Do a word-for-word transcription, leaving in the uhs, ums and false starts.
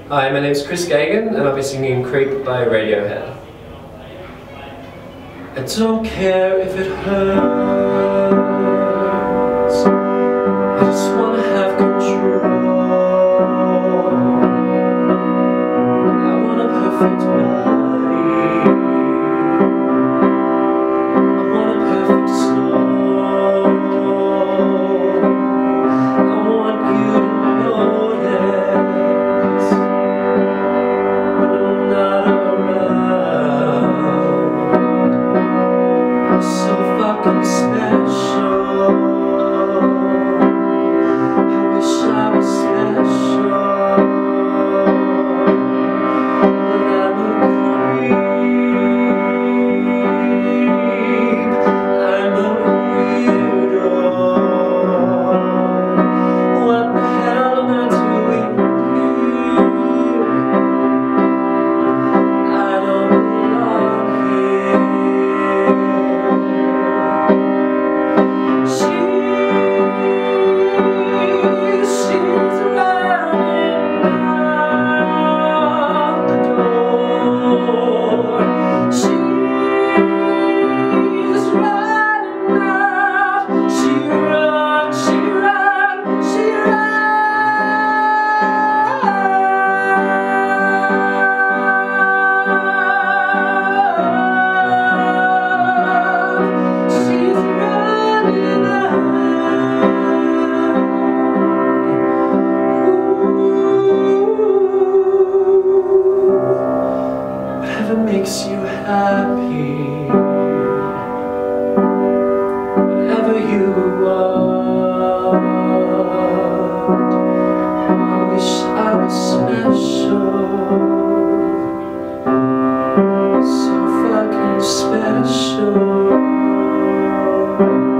Hi, my name's Chris Gagan and I'll be singing Creep by Radiohead. I don't care if it hurts, I just wanna have control. I want a perfect body, I want a perfect soul. I want you to know that when I'm not around, I'm so fucking special. I wish I was special, but I'm a creep. I'm a weirdo. What the hell am I doing here? I don't belong here. Whatever makes you happy, whatever you want. I wish I was special, so fucking special.